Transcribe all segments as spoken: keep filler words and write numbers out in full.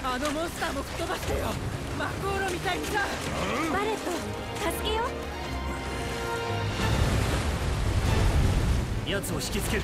あのモンスターも吹っ飛ばしてよ。マコーロみたいにさ。 バレット、助けよう。奴を引きつける。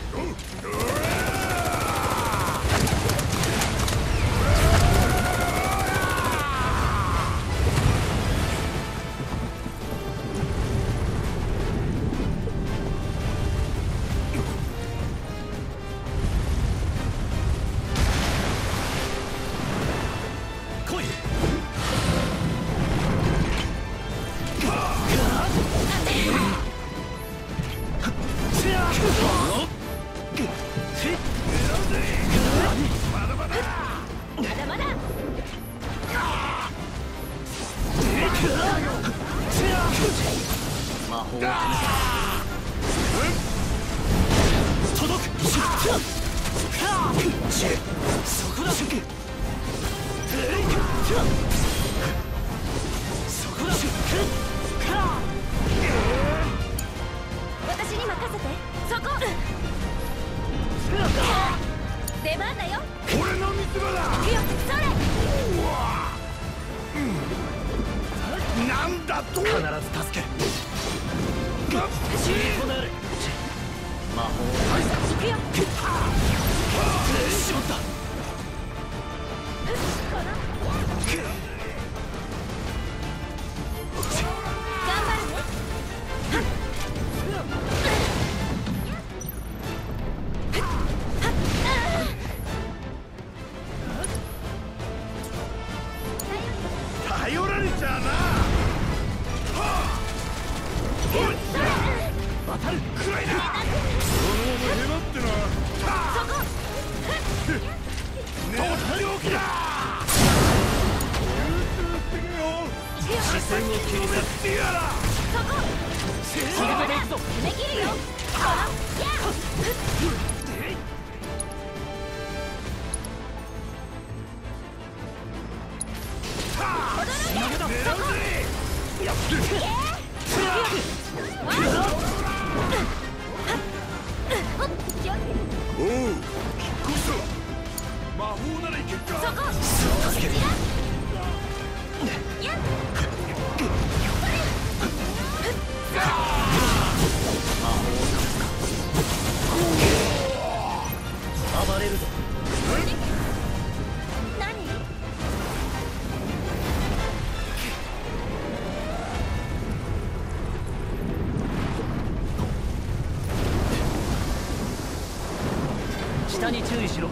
下に注意しろ。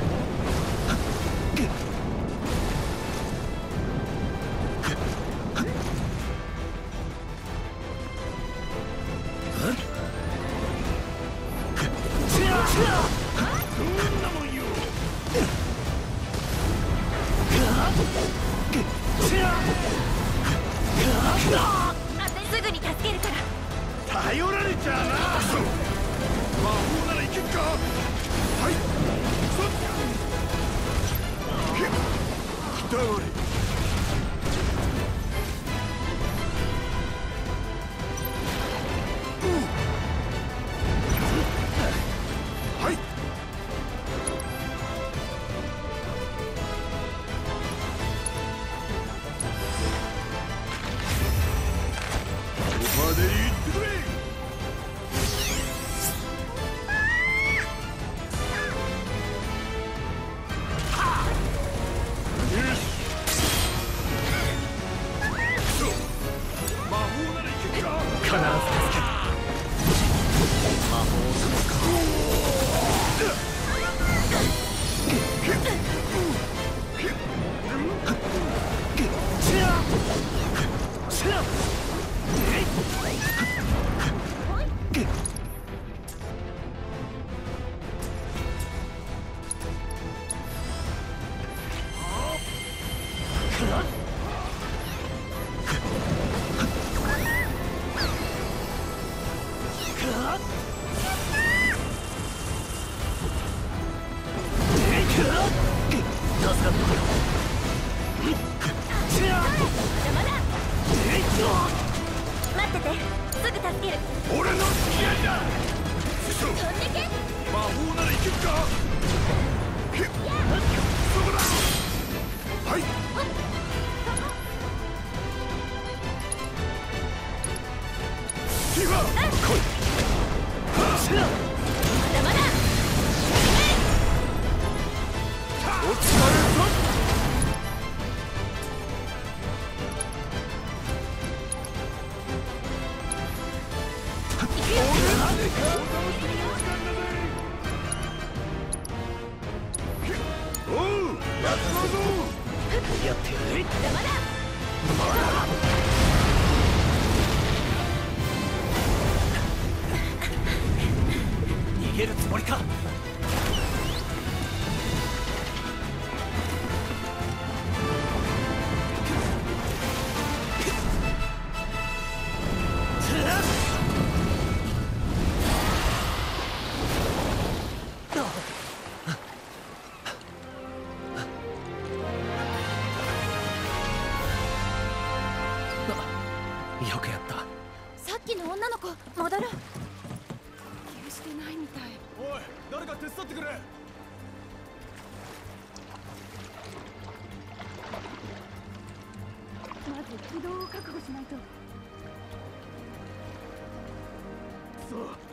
すぐに助けるから。 頼られちゃうな。魔法ならいけるか。はい、そっ来たわれ。はい、ここまで行ってくれ。 やってやる。 邪魔だ。 逃げるつもりか。よくやった。 さっきの女の子戻ろう。 気をしてないみたい。 おい、誰か手伝ってくれ。 まず軌道を確保しないと。 そう